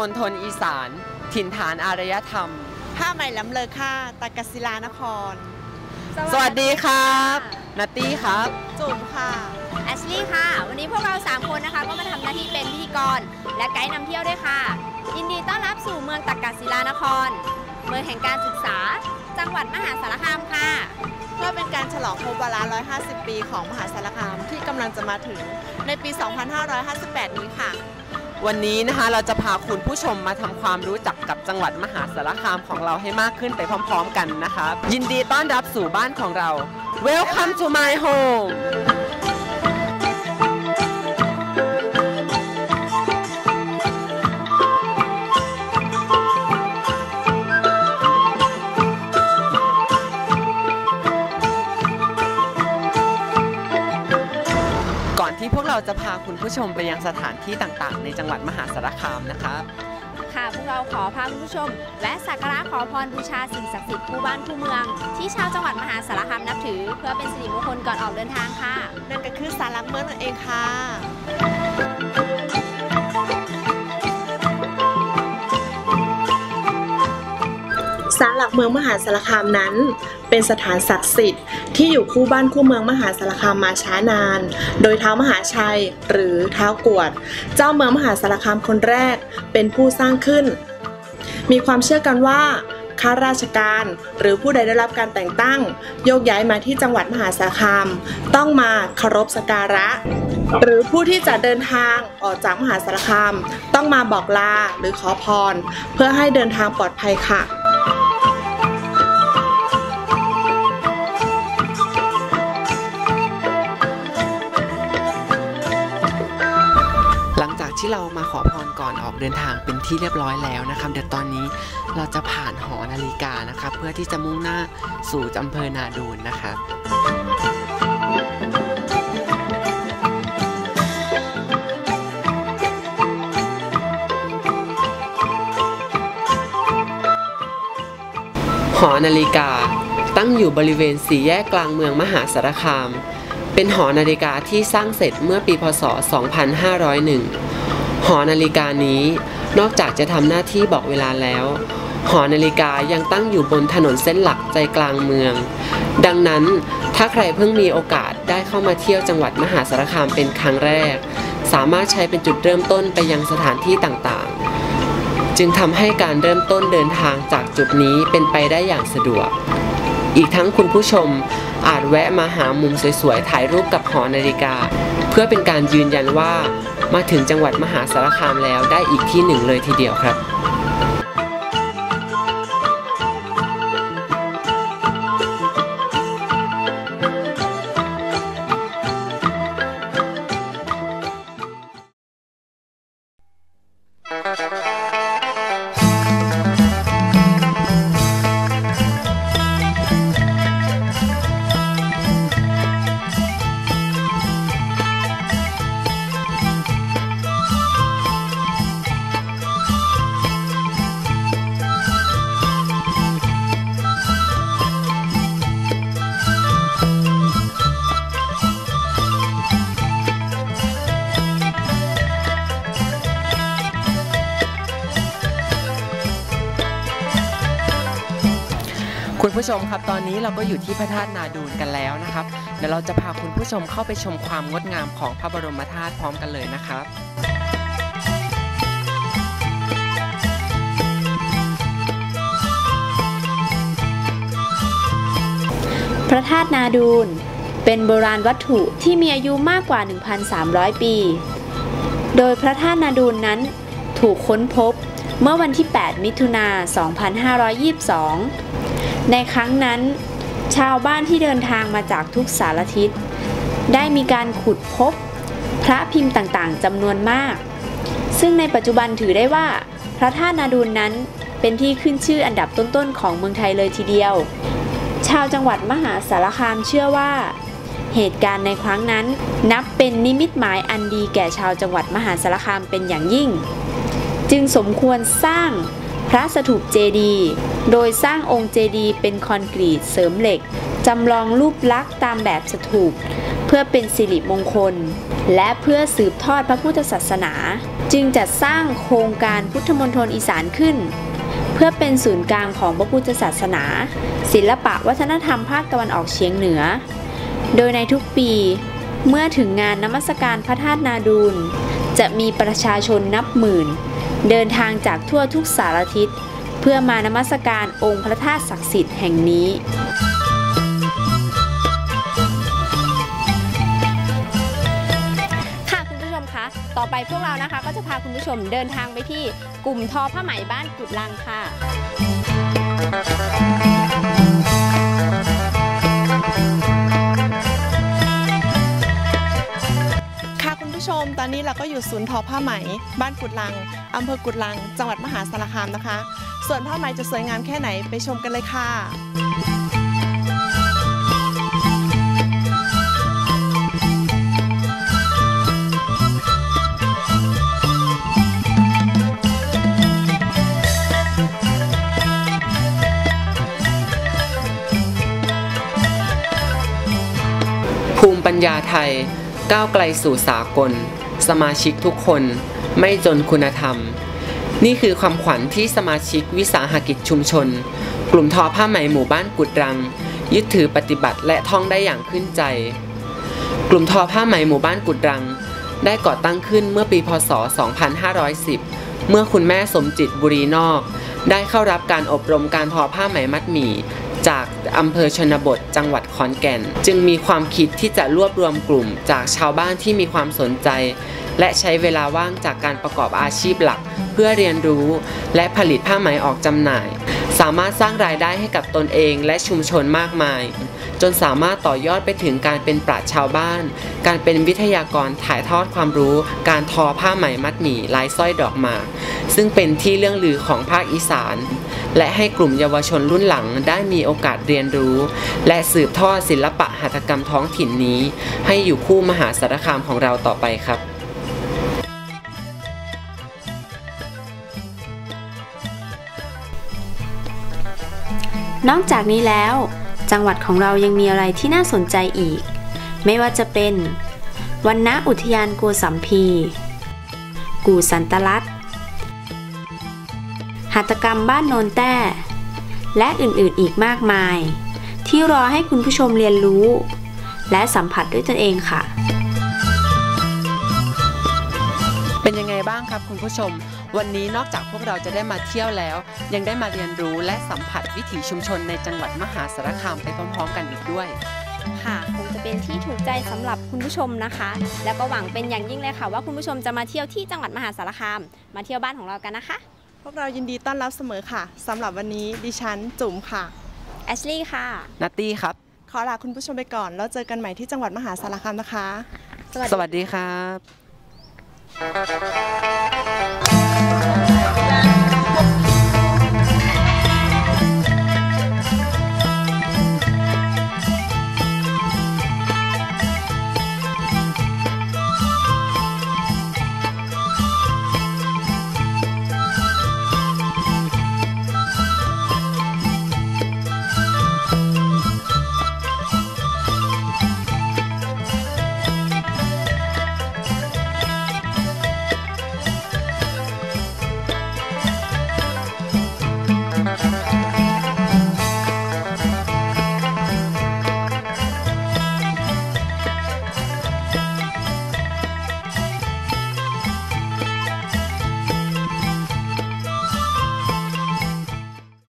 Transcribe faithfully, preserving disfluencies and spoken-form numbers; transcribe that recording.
ณฑลอีสานถิ่นฐานอารยธรรมผ้าไหมล้ำเลอค่าตากศิลานครสวัสดีครับนัตตี้ครับจุ๋มค่ะแอชลี่ค่ะวันนี้พวกเราสามคนนะคะก็มาทำหน้าที่เป็นพิธีกรและไกด์นำเที่ยวด้วยค่ะยินดีต้อนรับสู่เมืองตากศิลานครเมืองแห่งการศึกษาจังหวัดมหาสารคามค่ะเพื่อเป็นการฉลองครบวาระหนึ่งร้อยห้าสิบปีของมหาสารคามที่กำลังจะมาถึงในปี สองพันห้าร้อยห้าสิบแปด นี้ค่ะวันนี้นะคะเราจะพาคุณผู้ชมมาทำความรู้จักกับจังหวัดมหาสารคามของเราให้มากขึ้นไปพร้อมๆกันนะคะยินดีต้อนรับสู่บ้านของเรา Welcome to my homeที่พวกเราจะพาคุณผู้ชมไปยังสถานที่ต่างๆในจังหวัดมหาสารคามนะครับค่ะพวกเราขอพาคุณผู้ชมแวะสักการะขอพรบูชาสิ่งศักดิ์สิทธิ์คู่บ้านคู่เมืองที่ชาวจังหวัดมหาสารคามนับถือเพื่อเป็นสิริมงคลก่อนออกเดินทางค่ะนั่นก็คือศาลหลักเมืองนั่นเองค่ะศาลหลักเมืองมหาสารคามนั้นเป็นสถานศักดิ์สิทธิ์ที่อยู่คู่บ้านคู่เมืองมหาสารคามมาช้านานโดยท้าวมหาชัยหรือท้าวกวดเจ้าเมืองมหาสารคามคนแรกเป็นผู้สร้างขึ้นมีความเชื่อกันว่าข้าราชการหรือผู้ใดได้รับการแต่งตั้งโยกย้ายมาที่จังหวัดมหาสารคามต้องมาเคารพสักการะหรือผู้ที่จะเดินทางออกจากมหาสารคามต้องมาบอกลาหรือขอพรเพื่อให้เดินทางปลอดภัยค่ะที่เรามาขอพรก่อนออกเดินทางเป็นที่เรียบร้อยแล้วนะครับเดี๋ยวตอนนี้เราจะผ่านหอนาฬิกานะครับเพื่อที่จะมุ่งหน้าสู่อำเภอนาดูนนะครับหอนาฬิกาตั้งอยู่บริเวณสี่แยกกลางเมืองมหาสารคามเป็นหอนาฬิกาที่สร้างเสร็จเมื่อปีพ.ศ. สองพันห้าร้อยเอ็ดหอนาฬิกานี้นอกจากจะทำหน้าที่บอกเวลาแล้วหอนาฬิกายังตั้งอยู่บนถนนเส้นหลักใจกลางเมืองดังนั้นถ้าใครเพิ่งมีโอกาสได้เข้ามาเที่ยวจังหวัดมหาสารคามเป็นครั้งแรกสามารถใช้เป็นจุดเริ่มต้นไปยังสถานที่ต่างๆจึงทำให้การเริ่มต้นเดินทางจากจุดนี้เป็นไปได้อย่างสะดวกอีกทั้งคุณผู้ชมอาจแวะมาหามุมสวยๆถ่ายรูปกับหอนาฬิกาเพื่อเป็นการยืนยันว่ามาถึงจังหวัดมหาสารคามแล้วได้อีกที่หนึ่งเลยทีเดียวครับคุณผู้ชมครับตอนนี้เราก็อยู่ที่พระธาตุนาดูนกันแล้วนะครับเดี๋ยวเราจะพาคุณผู้ชมเข้าไปชมความงดงามของพระบรมธาตุพร้อมกันเลยนะครับพระธาตุนาดูนเป็นโบราณวัตถุที่มีอายุมากกว่า หนึ่งพันสามร้อย ปีโดยพระธาตุนาดูนนั้นถูกค้นพบเมื่อวันที่แปดมิถุนายนสองพันห้าร้อยยี่สิบสองในครั้งนั้นชาวบ้านที่เดินทางมาจากทุกสารทิศได้มีการขุดพบพระพิมพ์ต่างๆจำนวนมากซึ่งในปัจจุบันถือได้ว่าพระธาตุนาดูนนั้นเป็นที่ขึ้นชื่ออันดับต้นๆของเมืองไทยเลยทีเดียวชาวจังหวัดมหาสารคามเชื่อว่าเหตุการณ์ในครั้งนั้นนับเป็นนิมิตหมายอันดีแก่ชาวจังหวัดมหาสารคามเป็นอย่างยิ่งจึงสมควรสร้างพระสถูปเจดีย์โดยสร้างองค์เจดีย์เป็นคอนกรีตเสริมเหล็กจำลองรูปลักษณ์ตามแบบสถูปเพื่อเป็นสิริมงคลและเพื่อสืบทอดพระพุทธศาสนาจึงจัดสร้างโครงการพุทธมณฑลอีสานขึ้นเพื่อเป็นศูนย์กลางของพระพุทธศาสนาศิลปะวัฒนธรรมภาคตะวันออกเฉียงเหนือโดยในทุกปีเมื่อถึงงานนมัสการพระธาตุนาดูลจะมีประชาชนนับหมื่นเดินทางจากทั่วทุกสารทิศเพื่อมานมัสการองค์พระธาตุศักดิ์สิทธิ์แห่งนี้ค่ะคุณผู้ชมคะต่อไปพวกเรานะคะก็จะพาคุณผู้ชมเดินทางไปที่กลุ่มทอผ้าไหมบ้านกุดลังค่ะชมตอนนี้เราก็อยู่ศูนย์ทอผ้าไหมบ้านกุดลังอำเภอกุดลังจังหวัดมหาสารคามนะคะส่วนผ้าไหมจะสวยงามแค่ไหนไปชมกันเลยค่ะภูมิปัญญาไทยก้าวไกลสู่สากลสมาชิกทุกคนไม่จนคุณธรรมนี่คือความขวัญที่สมาชิกวิสาหกิจชุมชนกลุ่มทอผ้าไหมหมู่บ้านกุดรังยึดถือปฏิบัติและท่องได้อย่างขึ้นใจกลุ่มทอผ้าไหมหมู่บ้านกุดรังได้ก่อตั้งขึ้นเมื่อปีพ.ศ. สองพันห้าร้อยสิบเมื่อคุณแม่สมจิตบุรีนอกได้เข้ารับการอบรมการทอผ้าไหมมัดหมี่จากอำเภอชนบทจังหวัดขอนแก่นจึงมีความคิดที่จะรวบรวมกลุ่มจากชาวบ้านที่มีความสนใจและใช้เวลาว่างจากการประกอบอาชีพหลักเพื่อเรียนรู้และผลิตผ้าไหมออกจำหน่ายสามารถสร้างรายได้ให้กับตนเองและชุมชนมากมายจนสามารถต่อยอดไปถึงการเป็นปราชญ์ชาวบ้านการเป็นวิทยากรถ่ายทอดความรู้การทอผ้าไหมมัดหมี่ลายสร้อยดอกหมากซึ่งเป็นที่เรื่องลือของภาคอีสานและให้กลุ่มเยาวชนรุ่นหลังได้มีโอกาสเรียนรู้และสืบทอดศิลปะหัตถกรรมท้องถิ่นนี้ให้อยู่คู่มหาสารคามของเราต่อไปครับนอกจากนี้แล้วจังหวัดของเรายังมีอะไรที่น่าสนใจอีกไม่ว่าจะเป็นวรรณอุทยานโกสัมพีกู่สันตลักษณ์หัตถกรรมบ้านโนนแต้และอื่นๆอีกมากมายที่รอให้คุณผู้ชมเรียนรู้และสัมผัสด้วยตนเองค่ะเป็นยังไงบ้างครับคุณผู้ชมวันนี้นอกจากพวกเราจะได้มาเที่ยวแล้วยังได้มาเรียนรู้และสัมผัสวิถีชุมชนในจังหวัดมหาสารคามไปพร้อมๆกันอีกด้วยค่ะคงจะเป็นที่ถูกใจสำหรับคุณผู้ชมนะคะแล้วก็หวังเป็นอย่างยิ่งเลยค่ะว่าคุณผู้ชมจะมาเที่ยวที่จังหวัดมหาสารคามมาเที่ยวบ้านของเรากันนะคะพวกเรายินดีต้อนรับเสมอค่ะสำหรับวันนี้ดิฉันจุ๋มค่ะแอชลี่ค่ะนัตตี้ครับขอลาคุณผู้ชมไปก่อนแล้วเจอกันใหม่ที่จังหวัดมหาสารคามนะคะสวัสดีครับ